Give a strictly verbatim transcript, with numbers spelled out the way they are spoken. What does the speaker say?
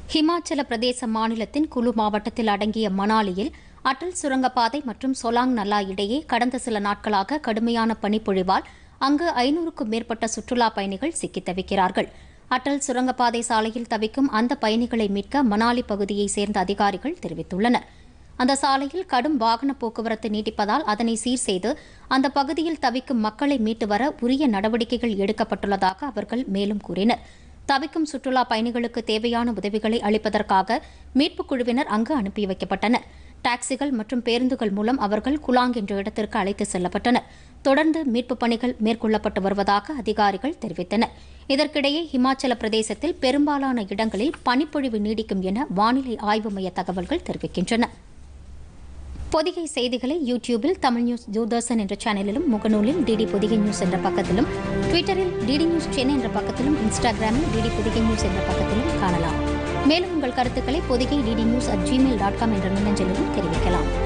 ஹிமாச்சல பிரதேச மாநிலத்தின் குலு மாவட்டத்தில் அடங்கிய மணாலியில் அடல் சுரங்கப்பாதை மற்றும் சொலாங் நலா இடையே கடந்த சில நாட்களாக கடுமையான பனிப்பொழிவால் அங்கு ஐநூறுக்கும் மேற்பட்ட சுற்றுலாப் பயணிகள் சிக்கித் தவிக்கிறார்கள். அடல் சுரங்கப்பாதை சாலையில் தவிக்கும் அந்த பயணிகளை மீட்க மணாலி பகுதியைச் சேர்ந்த அதிகாரிகள் தெரிவித்துள்ளனர். அந்த சாலையில் கடும் வாகன போக்குவரத்து நீடிப்பதால் அதனை சீர் செய்து அந்த பகுதியில் தவிக்கும் மக்களை மீட்டு வர உரிய நடவடிக்கைகள் எடுக்கப்பட்டுள்ளதாக அவர்கள் மேலும் கூறினர். தவிக்கும் சுற்றுலா பயணிகளுக்கு தேவையான உதவிகளை அளிப்பதற்காக மீட்புக் குழுவினர் அங்கு அனுப்பி வைக்கப்பட்டனர். டாக்ஸிகள் மற்றும் பேருந்துகள் மூலம் அவர்கள் குலாங் என்ற இடத்திற்கு அழைத்து செல்லப்பட்டனர். தொடர்ந்து மீட்புப் பணிகள் மேற்கொள்ளப்பட்டு வருவதாக அதிகாரிகள் தெரிவித்தனர். இதற்கிடையே ஹிமாச்சல பிரதேசத்தில் பெரும்பாலான இடங்களில் பனிப்பொழிவு நீடிக்கும் என வானிலை ஆய்வு மைய தகவல்கள் தெரிவிக்கின்றன. பொதிகை செய்திகளை யூடியூபில் தமிழ் நியூஸ் தூர்தர்ஷன் என்ற சேனலிலும், முகநூலில் டிடி பொதிகை நியூஸ் என்ற பக்கத்திலும், ட்விட்டரில் டிடி நியூஸ் சென்னை என்ற பக்கத்திலும், இன்ஸ்டாகிராமில் டிடி பொதிகை நியூஸ் என்ற பக்கத்திலும் காணலாம். மேலும் உங்கள் கருத்துக்களை Podhigai DD news at Gmail dot com என்ற மின்னஞ்சலிலும் தெரிவிக்கலாம்.